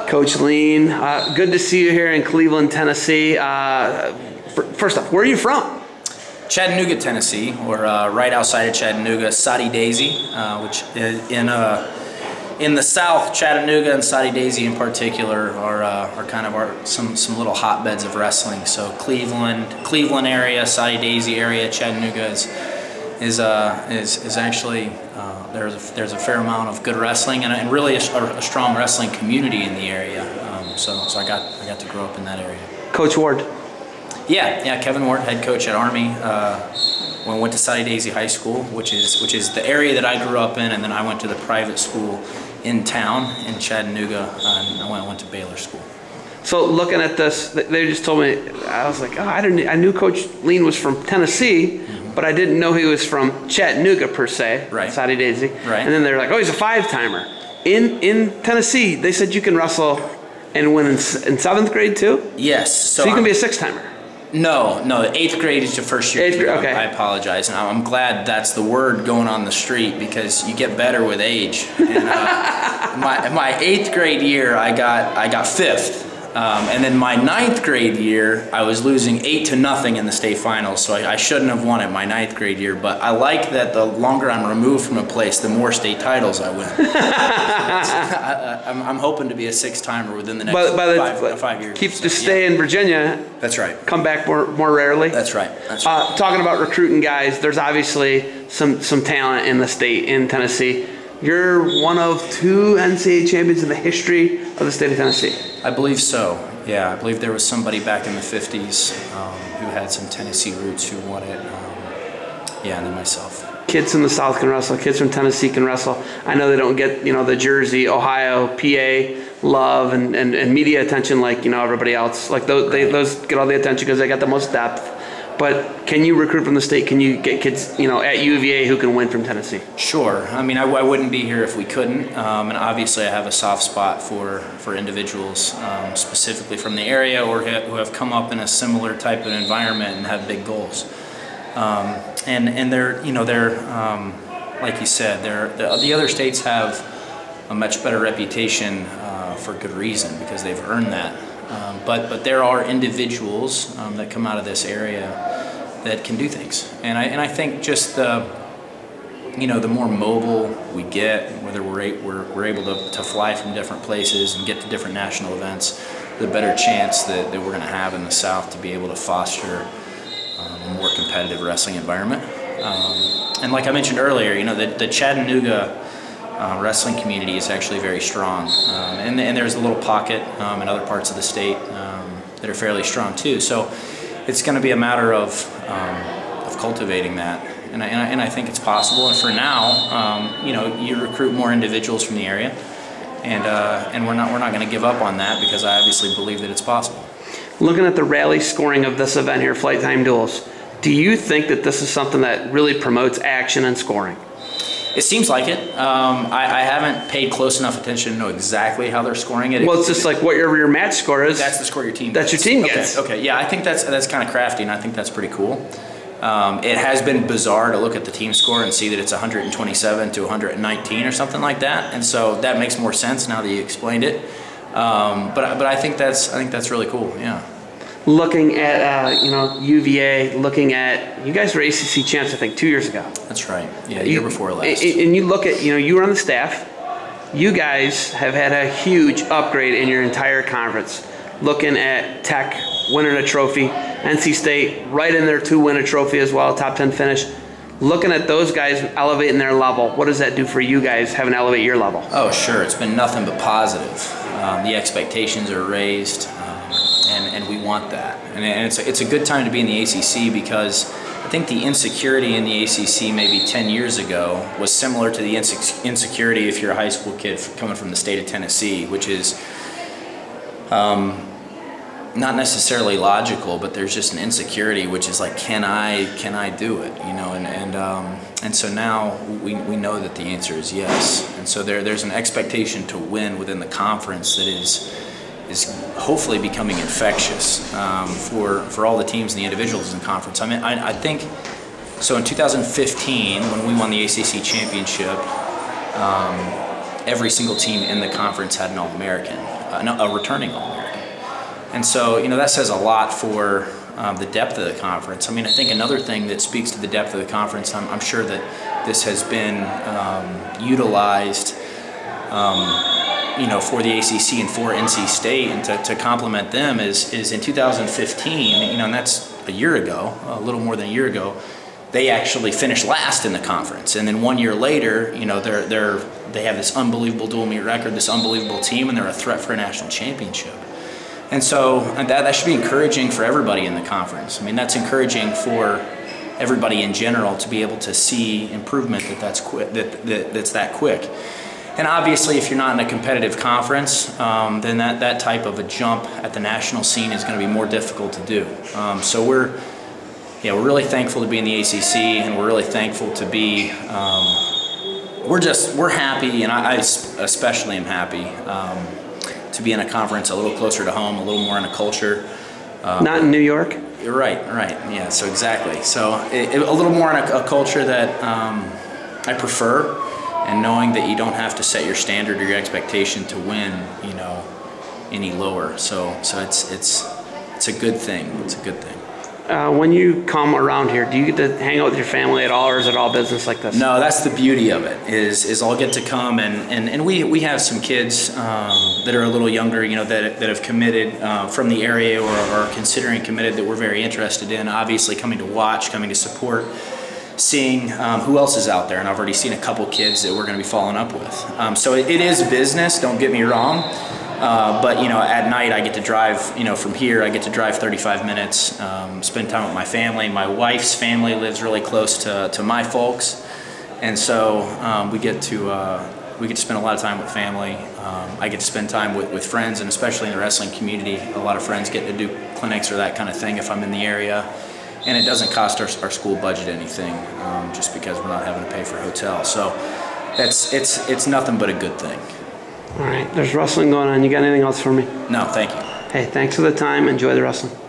Coach Lean, good to see you here in Cleveland, Tennessee. First off, where are you from? Chattanooga, Tennessee, or right outside of Chattanooga, Soddy Daisy, which in the South, Chattanooga and Soddy Daisy in particular are kind of some little hotbeds of wrestling. So Cleveland area, Soddy Daisy area, Chattanooga is actually there's a fair amount of good wrestling and really a strong wrestling community in the area. So I got to grow up in that area. Coach Ward. Yeah, Kevin Ward, head coach at Army. When I went to Soddy Daisy High School, which is the area that I grew up in, and then I went to the private school in town in Chattanooga, and I went to Baylor School. So looking at this, they just told me, I was like, oh, I knew Coach Lean was from Tennessee, but I didn't know he was from Chattanooga per se, right. Soddy Daisy. Right. And then they're like, oh, he's a five-timer. In Tennessee, they said you can wrestle and win in seventh grade too? Yes. So you can be a six-timer? No, the eighth grade is your first year. Eighth grade, okay. I apologize, and I'm glad that's the word going on the street because you get better with age. And, my eighth grade year, I got fifth, and then my ninth grade year, I was losing 8-0 in the state finals, so I shouldn't have won it my ninth grade year. But I like that the longer I'm removed from a place, the more state titles I win. I'm hoping to be a six-timer within the next 5 years. Keeps to stay in Virginia. That's right. Come back more rarely. That's right. Talking about recruiting guys, there's obviously some talent in the state, in Tennessee. You're one of 2 NCAA champions in the history of the state of Tennessee. I believe so. Yeah, I believe there was somebody back in the 50s who had some Tennessee roots who won it. Yeah, and then myself. Kids from the South can wrestle. Kids from Tennessee can wrestle. I know they don't get the Jersey, Ohio, PA love and media attention like everybody else. Like those get all the attention because they got the most depth. But can you recruit from the state? Can you get kids at UVA who can win from Tennessee? Sure. I mean, I wouldn't be here if we couldn't. And obviously I have a soft spot for individuals specifically from the area or who have come up in a similar type of environment and have big goals. And they're like you said, the other states have a much better reputation for good reason because they've earned that. But there are individuals that come out of this area that can do things, and I think just the more mobile we get, whether we're able to fly from different places and get to different national events, the better chance that we're going to have in the South to be able to foster a more competitive wrestling environment. And like I mentioned earlier, the Chattanooga wrestling community is actually very strong, and there's a little pocket in other parts of the state that are fairly strong too. So it's going to be a matter of cultivating that, and I think it's possible. And for now, you recruit more individuals from the area, and we're not going to give up on that because I obviously believe that it's possible. Looking at the rally scoring of this event here, Flight Time Duels, do you think that this is something that really promotes action and scoring? It seems like it. I haven't paid close enough attention to know exactly how they're scoring it. Well, it's just like what your match score is. That's the score your team gets. That's your team gets. Okay. Yeah, I think that's kind of crafty, and I think that's pretty cool. It has been bizarre to look at the team score and see that it's 127 to 119 or something like that, and so that makes more sense now that you explained it. But I think that's really cool. Yeah. Looking at UVA, looking at you guys were ACC champs I think 2 years ago. That's right. Yeah, the year before last. And you look at you were on the staff. You guys have had a huge upgrade in your entire conference. Looking at Tech winning a trophy, NC State right in there to win a trophy as well, top 10 finish. Looking at those guys elevating their level, what does that do for you guys having to elevate your level? Oh, sure. It's been nothing but positive. The expectations are raised. And we want that. And it's a good time to be in the ACC because I think the insecurity in the ACC maybe 10 years ago was similar to the insecurity if you're a high school kid coming from the state of Tennessee, which is not necessarily logical, but there's just an insecurity which is like, can I do it? And so now we know that the answer is yes. And so there's an expectation to win within the conference that is hopefully becoming infectious for all the teams and the individuals in the conference. I mean, I think, so in 2015, when we won the ACC championship, every single team in the conference had an All-American, a returning All-American. And so, that says a lot for the depth of the conference. I mean, I think another thing that speaks to the depth of the conference, I'm sure that this has been utilized, for the ACC and for NC State, and to complement them is in 2015, and that's a year ago, a little more than a year ago, they actually finished last in the conference. And then 1 year later, they have this unbelievable dual meet record, this unbelievable team, and they're a threat for a national championship. And so that should be encouraging for everybody in the conference. I mean, that's encouraging for everybody in general to be able to see improvement that's that quick. And obviously, if you're not in a competitive conference, then that type of a jump at the national scene is going to be more difficult to do. So we're really thankful to be in the ACC, and we're really thankful to be. We're happy, and I especially am happy to be in a conference a little closer to home, a little more in a culture. Not in New York? You're right. Yeah, so exactly. So a little more in a culture that I prefer, and knowing that you don't have to set your standard or your expectation to win, any lower. So it's a good thing. It's a good thing. When you come around here, do you get to hang out with your family at all, or is it all business like this? No, that's the beauty of it, is I'll get to come, and we have some kids that are a little younger, that have committed from the area or are considering committed, that we're very interested in, obviously coming to watch, coming to support, seeing who else is out there, and I've already seen a couple kids that we're going to be following up with. So it is business, don't get me wrong. But at night I get to drive, from here I get to drive 35 minutes, spend time with my family. My wife's family lives really close to my folks, and so we get to spend a lot of time with family. I get to spend time with friends, and especially in the wrestling community, a lot of friends get to do clinics or that kind of thing if I'm in the area, and it doesn't cost our school budget anything, just because we're not having to pay for a hotel. So it's nothing but a good thing. All right, there's wrestling going on. You got anything else for me? No, thank you. Hey, thanks for the time. Enjoy the wrestling.